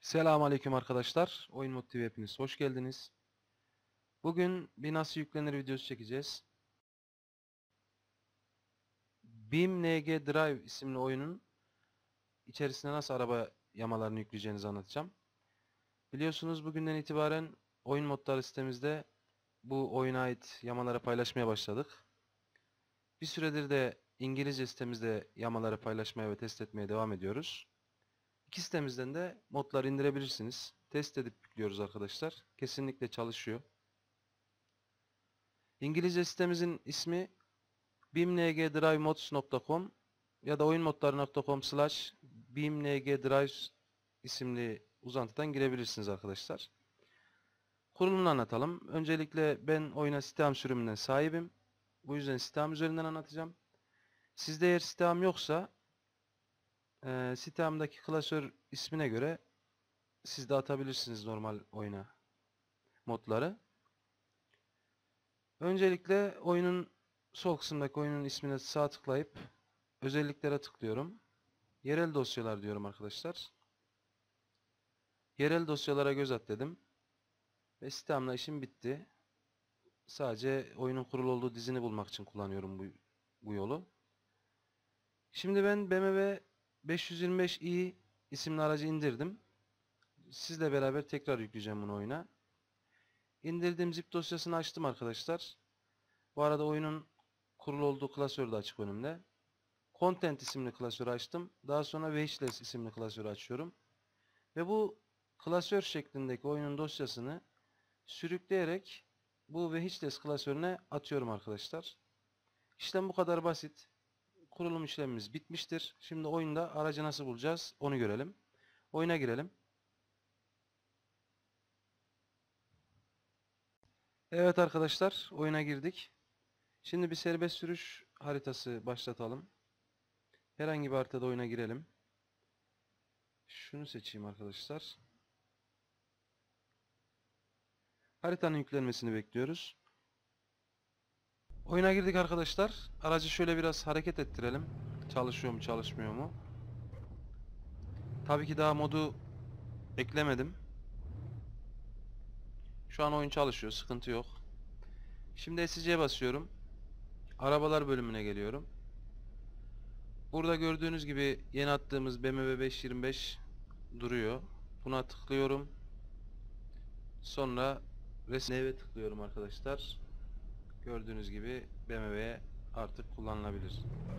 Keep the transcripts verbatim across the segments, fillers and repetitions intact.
Selamünaleyküm arkadaşlar. Oyun Mod T V hepiniz hoş geldiniz. Bugün bir nasıl yüklenir videosu çekeceğiz. Beam N G Drive isimli oyunun içerisine nasıl araba yamalarını yükleyeceğinizi anlatacağım. Biliyorsunuz bugünden itibaren oyun modları sitemizde bu oyuna ait yamaları paylaşmaya başladık. Bir süredir de İngilizce sitemizde yamaları paylaşmaya ve test etmeye devam ediyoruz. İki sitemizden de modları indirebilirsiniz. Test edip yüklüyoruz arkadaşlar. Kesinlikle çalışıyor. İngilizce sitemizin ismi beamngdrivemods nokta com ya da oyunmodları nokta com slash beamngdrive isimli uzantıdan girebilirsiniz arkadaşlar. Kurulumunu anlatalım. Öncelikle ben oyuna Steam sürümünden sahibim. Bu yüzden Steam üzerinden anlatacağım. Sizde eğer Steam yoksa e, Steam'daki klasör ismine göre siz de atabilirsiniz normal oyuna modları. Öncelikle oyunun sol kısımdaki oyunun ismine sağ tıklayıp özelliklere tıklıyorum. Yerel dosyalar diyorum arkadaşlar. Yerel dosyalara göz at dedim. Ve sistemle işim bitti. Sadece oyunun kurulu olduğu dizini bulmak için kullanıyorum bu, bu yolu. Şimdi ben B M W beş yüz yirmi beş i isimli aracı indirdim. Sizle beraber tekrar yükleyeceğim bunu oyuna. İndirdiğim zip dosyasını açtım arkadaşlar. Bu arada oyunun kurulu olduğu klasör de açık önümde. Content isimli klasörü açtım. Daha sonra Wishlist isimli klasörü açıyorum. Ve bu klasör şeklindeki oyunun dosyasını sürükleyerek bu Wishlist klasörüne atıyorum arkadaşlar. İşlem bu kadar basit. Kurulum işlemimiz bitmiştir. Şimdi oyunda aracı nasıl bulacağız onu görelim. Oyuna girelim. Evet arkadaşlar, oyuna girdik. Şimdi bir serbest sürüş haritası başlatalım. Herhangi bir haritada oyuna girelim. Şunu seçeyim arkadaşlar. Haritanın yüklenmesini bekliyoruz. Oyuna girdik arkadaşlar. Aracı şöyle biraz hareket ettirelim. Çalışıyor mu çalışmıyor mu? Tabii ki daha modu eklemedim. Şu an oyun çalışıyor. Sıkıntı yok. Şimdi S C'ye basıyorum. Arabalar bölümüne geliyorum. Burada gördüğünüz gibi yeni attığımız B M W beş yüz yirmi beş duruyor. Buna tıklıyorum. Sonra resme tıklıyorum arkadaşlar. Gördüğünüz gibi B M W artık kullanılabilir.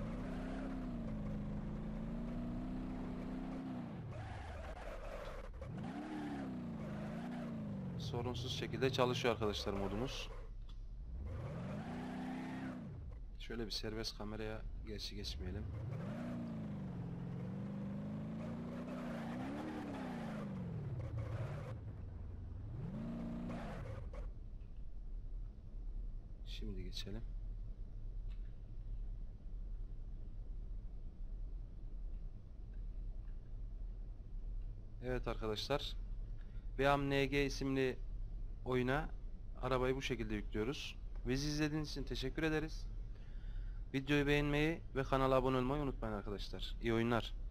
Sorunsuz şekilde çalışıyor arkadaşlar modumuz. Şöyle bir serbest kameraya geçi geçmeyelim. Şimdi geçelim. Evet arkadaşlar. Beam N G isimli oyuna arabayı bu şekilde yüklüyoruz. Bizi izlediğiniz için teşekkür ederiz. Videoyu beğenmeyi ve kanala abone olmayı unutmayın arkadaşlar. İyi oyunlar.